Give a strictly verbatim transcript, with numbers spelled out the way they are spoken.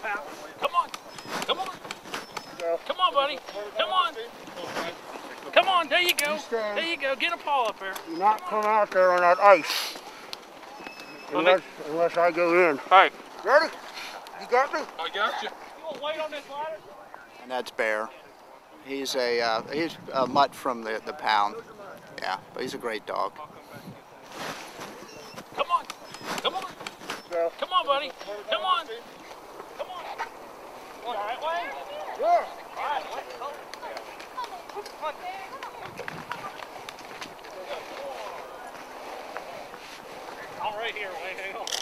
pal. Come on. Come on. Come on, buddy. Come on. Come on. There you go. There you go. Get a paw up there. Do not come out there on that ice. Unless, unless I go in. All right. Ready? You got me? I got you. You want to wait on this ladder? And that's Bear. He's a uh, he's a mutt from the the pound. Yeah, but he's a great dog. Come on. Come on. Come on, buddy. Come on. Come on. All right, Wayne? Yeah. All right, let's go. Come on. I'm right here, Wayne. Hang on.